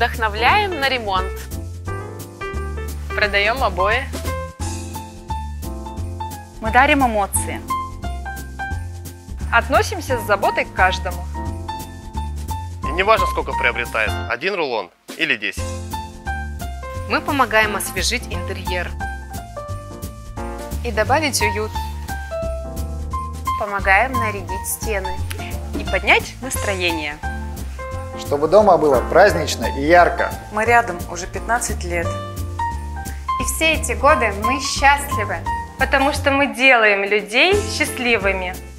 Вдохновляем на ремонт. Продаем обои. Мы дарим эмоции. Относимся с заботой к каждому. И не важно, сколько приобретает, 1 рулон или 10. Мы помогаем освежить интерьер. И добавить уют. Помогаем нарядить стены. И поднять настроение. Чтобы дома было празднично и ярко. Мы рядом уже 15 лет. И все эти годы мы счастливы, потому что мы делаем людей счастливыми.